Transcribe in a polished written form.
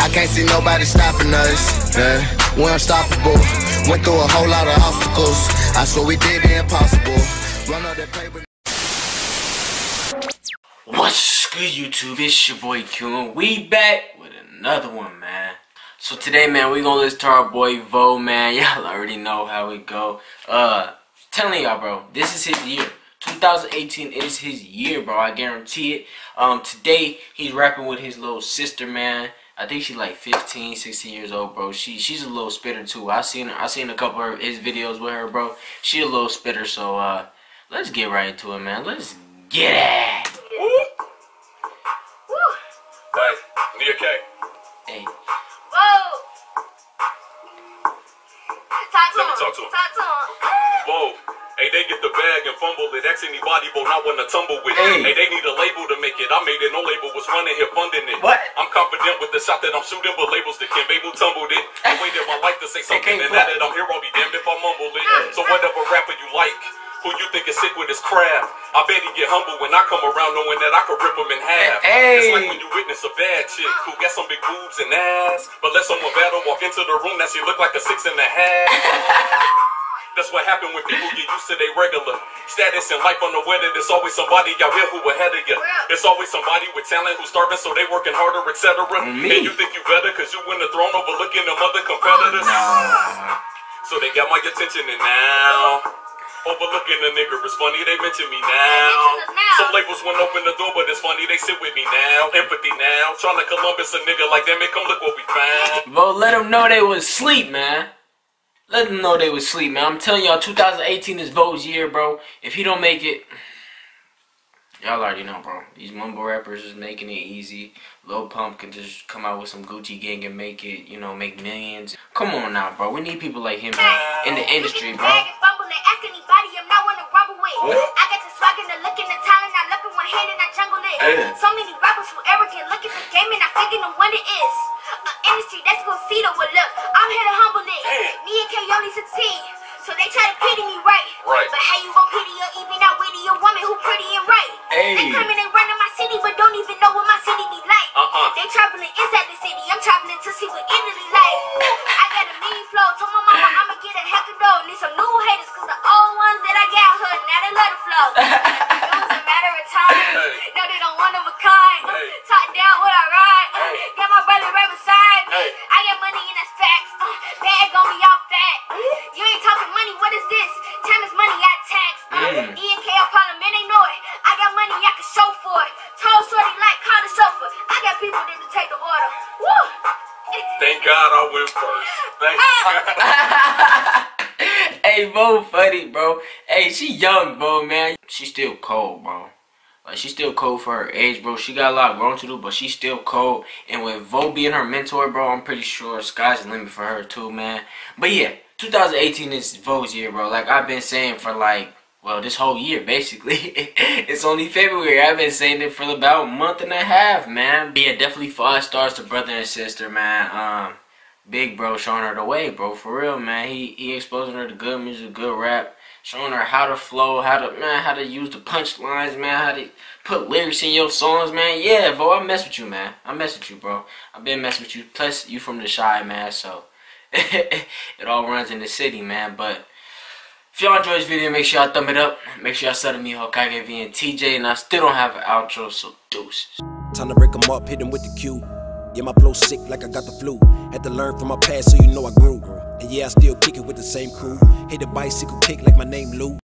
I can't see nobody stopping us. Yeah, we're unstoppable. Went through a whole lot of obstacles. I swear we did the impossible. Run up that paper. What's good, YouTube? It's your boy Q, and we back with another one, man. So today, man, we gonna listen to our boy Vo, man. Y'all already know how it go. Telling y'all, bro, this is his year. 2018 is his year, bro. I guarantee it. Today he's rapping with his little sister, man. I think she's like 15, 16 years old, bro. She's a little spitter too. I seen a couple of his videos with her, bro. She a little spitter, so let's get right into it, man. Let's get it. Hey, Nia Kay. Hey. Whoa! Talk to him. Whoa. Hey, they get the bag and fumble it. Ask anybody, but not want to tumble with it. Hey, they need a label to make it. I made it. No label was running here funding it. What? I'm confident with the shot that I'm shooting, but labels that can't able tumbled it. I waited my life to say something, and now that I'm here, I'll be damned if I mumble it. So whatever rapper you like, who you think is sick with his craft, I bet he get humble when I come around knowing that I could rip him in half. It's like when you witness a bad chick who got some big boobs and ass, but let someone battle walk into the room that she look like a 6 1/2. That's what happened when people get used to their regular status in life unaware that there's always somebody out here who ahead of you. There's always somebody with talent who's starving, so they working harder, etc. And you think you better because you win the throne overlooking them other competitors. So they got my attention, and now overlooking the nigga, it's funny they mention me now. Some labels won't open the door, but it's funny they sit with me now. Empathy now, trying to Columbus a nigga like damn it, come look what we found. Bro, let them know they was asleep, man. Let them know they was asleep, man. I'm telling y'all, 2018 is Vo's year, bro. If he don't make it, y'all already know, bro. These mumble rappers is making it easy. Lil Pump can just come out with some Gucci gang and make it, you know, make millions. Come on now, bro. We need people like him in the industry, bro. What? I got the swag and the look and the talent. I look in one hand and I jungle it. So many rappers who arrogant look at the game and I figure no one it is. Industry that's gonna see the what look. I'm here to humble it. Me and Kay only succeed. So they try to pity me right. But how you gon' pity or even out witty a woman who pretty and right? They come and they run in my city but don't even know what my city be like. They traveling inside the city. I'm traveling to see what Italy like. I got a mean flow. Told my mama I'ma get a heck of dough. Need some new haters cause the old ones that I got hood. Now they love the flow. It was a matter of time. No, they don't one of a kind. Top down what I ride. Got my brother right beside me. I got money and that's facts. Bag on me all fat. You ain't talking money, what is this? Time is money, I tax. E&K on Parliament, they know it. I got money, I can show for it. Told shorty like, call the chauffeur. I got people that can take the order. Woo! Thank God I went first. Thank God. Hey, Vo funny, bro. Hey, she young, bro, man. She still cold, bro. Like, she's still cold for her age, bro. She got a lot of growing to do, but she's still cold. And with Vo being her mentor, bro, I'm pretty sure sky's the limit for her, too, man. But, yeah, 2018 is Vo's year, bro. Like, I've been saying for, like, well, this whole year, basically. It's only February. I've been saying it for about a month and a half, man. But, yeah, definitely 5 stars to brother and sister, man. Big bro showing her the way, bro. For real, man. He exposing her to good music, good rap. Showing her how to flow, how to use the punchlines, man, how to put lyrics in your songs, man. Yeah, Vo, I mess with you, man. I mess with you, bro. I've been messing with you. Plus, you from the Shy, man, so it all runs in the city, man. But if y'all enjoyed this video, make sure y'all thumb it up. Make sure y'all sub to me, Hokage V and TJ, and I still don't have an outro, so deuces. Time to break them up, hit them with the cue. Yeah, my flow sick like I got the flu. Had to learn from my past so you know I grew. And yeah, I still kick it with the same crew. Hit the bicycle kick like my name Lou.